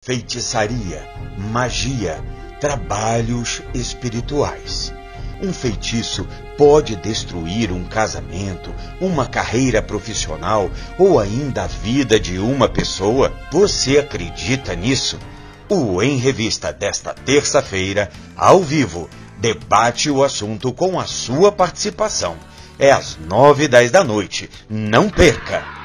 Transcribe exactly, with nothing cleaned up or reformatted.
feitiçaria, magia, trabalhos espirituais. Um feitiço pode destruir um casamento, uma carreira profissional ou ainda a vida de uma pessoa. Você acredita nisso? O Em Revista desta terça-feira, ao vivo, debate o assunto com a sua participação. É às nove e dez da noite. Não perca!